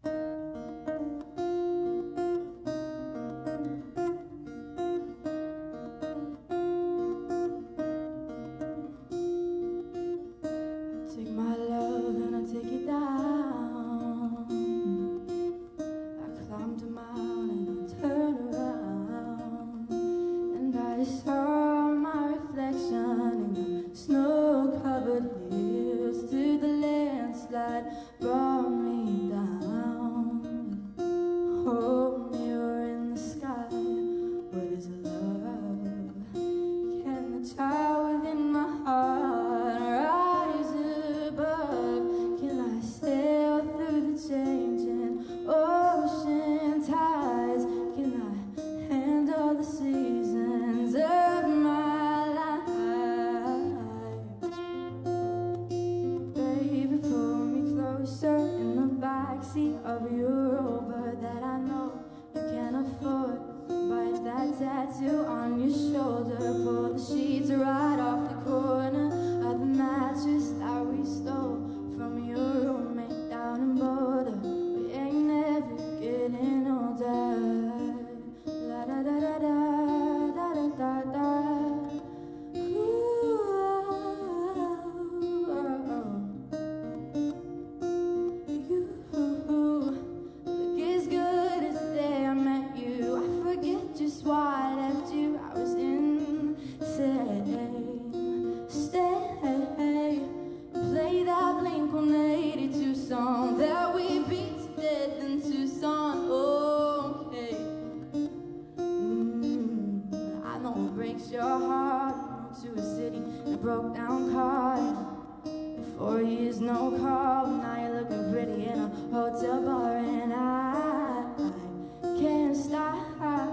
Take my love and I take it down. I climbed a mountain and I turned around, and I saw my reflection in the snow-covered hills. To the landslide brought me down. Oh, mirror in the sky, what is love? Can the child within my heart rise above? Can I sail through the changing ocean tides? Can I handle the seasons of my life? Baby, pull me closer in the backseat of your Rover that I know you can't afford. Bite that tattoo on your shoulder, pull the sheets right off the corner of the mattress that we stole from your roommate down in Boulder. We ain't never getting older. La da da da da da da da da. Ooh, you look as good as the day I met you. I forget just why I left you. I was insane. Stay, play that Blink-182 song that we beat to death in Tucson. Okay. I know it breaks your heart. Moved to a city in a broke down car. 4 years no call. Now you're looking pretty in a hotel bar, and I can't stop.